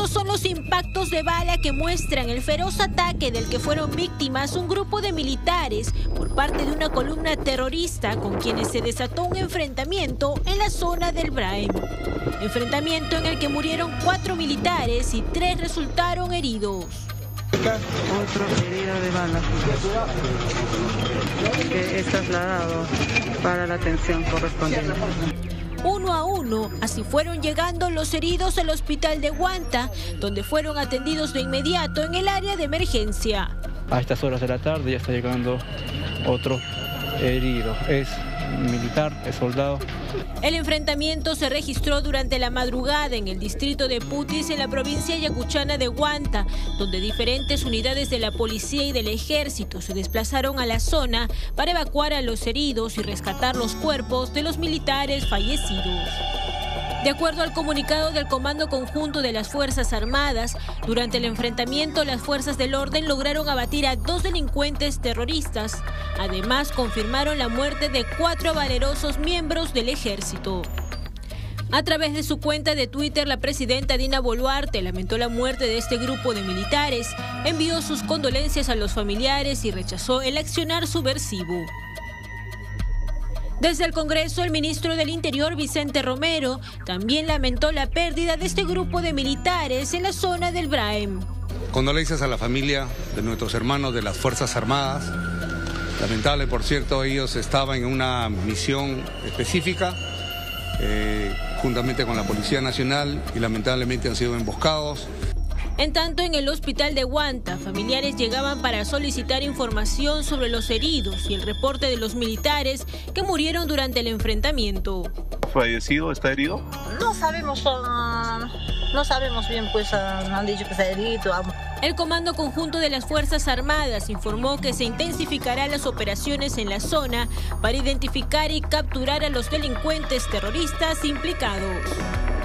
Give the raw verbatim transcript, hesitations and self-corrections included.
Estos son los impactos de bala que muestran el feroz ataque del que fueron víctimas un grupo de militares por parte de una columna terrorista con quienes se desató un enfrentamiento en la zona del Braem. Enfrentamiento en el que murieron cuatro militares y tres resultaron heridos. Otro herido de bala que es trasladado para la atención correspondiente. Uno a uno, así fueron llegando los heridos al hospital de Huanta, donde fueron atendidos de inmediato en el área de emergencia. A estas horas de la tarde ya está llegando otro herido. Es militar, es soldado. El enfrentamiento se registró durante la madrugada en el distrito de Putis, en la provincia yacuchana de Huanta, donde diferentes unidades de la policía y del ejército se desplazaron a la zona para evacuar a los heridos y rescatar los cuerpos de los militares fallecidos. De acuerdo al comunicado del Comando Conjunto de las Fuerzas Armadas, durante el enfrentamiento las fuerzas del orden lograron abatir a dos delincuentes terroristas. Además, confirmaron la muerte de cuatro valerosos miembros del ejército. A través de su cuenta de Twitter, la presidenta Dina Boluarte lamentó la muerte de este grupo de militares, envió sus condolencias a los familiares y rechazó el accionar subversivo. Desde el Congreso, el ministro del Interior, Vicente Romero, también lamentó la pérdida de este grupo de militares en la zona del Braem. Condolencias a la familia de nuestros hermanos de las Fuerzas Armadas. Lamentable, por cierto, ellos estaban en una misión específica, eh, juntamente con la Policía Nacional, y lamentablemente han sido emboscados. En tanto, en el hospital de Huanta, familiares llegaban para solicitar información sobre los heridos y el reporte de los militares que murieron durante el enfrentamiento. ¿Fallecido? ¿Está herido? No sabemos, uh, no sabemos bien, pues uh, han dicho que está herido. El Comando Conjunto de las Fuerzas Armadas informó que se intensificarán las operaciones en la zona para identificar y capturar a los delincuentes terroristas implicados.